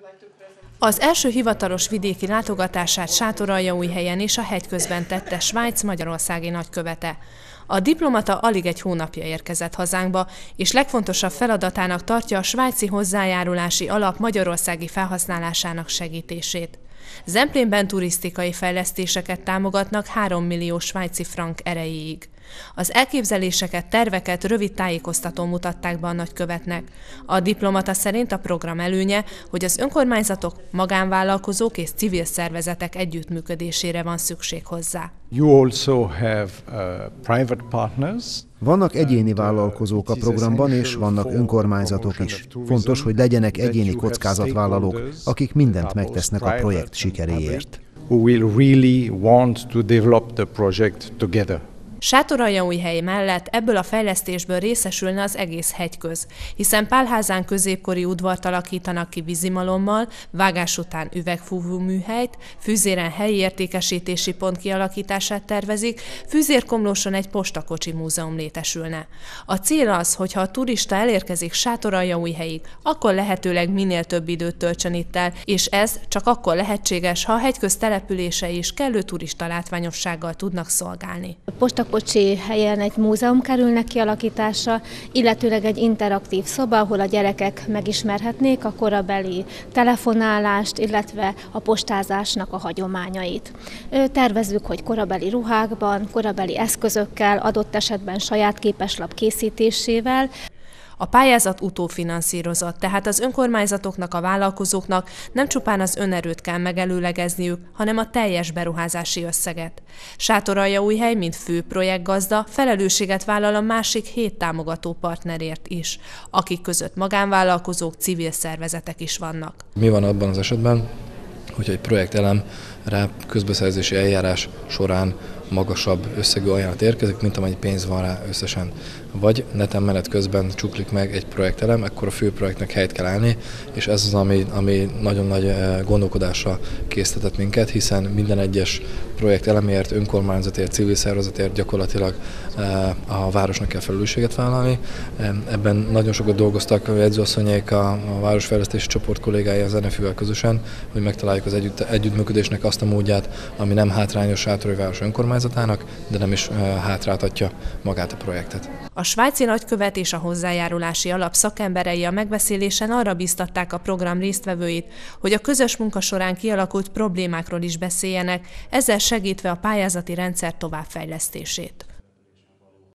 Az első hivatalos vidéki látogatását Sátoraljaújhelyen és a Hegyközben tette Svájc magyarországi nagykövete. A diplomata alig egy hónapja érkezett hazánkba, és legfontosabb feladatának tartja a svájci hozzájárulási alap magyarországi felhasználásának segítését. Zemplénben turisztikai fejlesztéseket támogatnak 3 millió svájci frank erejéig. Az elképzeléseket, terveket rövid tájékoztatón mutatták be a nagykövetnek. A diplomata szerint a program előnye, hogy az önkormányzatok, magánvállalkozók és civil szervezetek együttműködésére van szükség hozzá. You also have private partners. Vannak egyéni vállalkozók a programban, és vannak önkormányzatok is. Fontos, hogy legyenek egyéni kockázatvállalók, akik mindent megtesznek a projekt sikeréért. Who will really want to develop the project together. Sátoraljaújhely mellett ebből a fejlesztésből részesülne az egész Hegyköz, hiszen Pálházán középkori udvart alakítanak ki vízimalommal, vágás után üvegfúvó műhelyt, Fűzéren helyi értékesítési pont kialakítását tervezik, Fűzérkomlóson egy postakocsi múzeum létesülne. A cél az, hogyha a turista elérkezik Sátoraljaújhelyig, akkor lehetőleg minél több időt töltsön itt el, és ez csak akkor lehetséges, ha a Hegyköz települései is kellő turista látványossággal tudnak szolgálni. Postakocsi helyen egy múzeum kerülnek kialakításra, illetőleg egy interaktív szoba, ahol a gyerekek megismerhetnék a korabeli telefonálást, illetve a postázásnak a hagyományait. Tervezzük, hogy korabeli ruhákban, korabeli eszközökkel, adott esetben saját képeslap készítésével. A pályázat utófinanszírozott, tehát az önkormányzatoknak, a vállalkozóknak nem csupán az önerőt kell megelőlegezniük, hanem a teljes beruházási összeget. Sátoraljaújhely, mint fő projektgazda, felelősséget vállal a másik 7 támogató partnerért is, akik között magánvállalkozók, civil szervezetek is vannak. Mi van abban az esetben, hogyha egy projektelemre közbeszerzési eljárás során magasabb összegű ajánlat érkezik, mint amennyi pénz van rá összesen. Vagy neten menet közben csuklik meg egy projektelem, akkor a főprojektnek helyt kell állni, és ez az, ami nagyon nagy gondolkodásra késztetett minket, hiszen minden egyes projektelemért, önkormányzatért, civil szervezetért gyakorlatilag a városnak kell felelősséget vállalni. Ebben nagyon sokat dolgoztak a jegyzőasszonyék, a városfejlesztési csoport kollégái az NFÜ-vel közösen, hogy megtaláljuk az együttműködésnek azt a módját, ami nem hátrányos Sátoraljaújváros önkormányzatának, de nem is hátráltatja magát a projektet. A svájci nagykövet és a hozzájárulási alap szakemberei a megbeszélésen arra bíztatták a program résztvevőit, hogy a közös munka során kialakult problémákról is beszéljenek, ezzel segítve a pályázati rendszer továbbfejlesztését.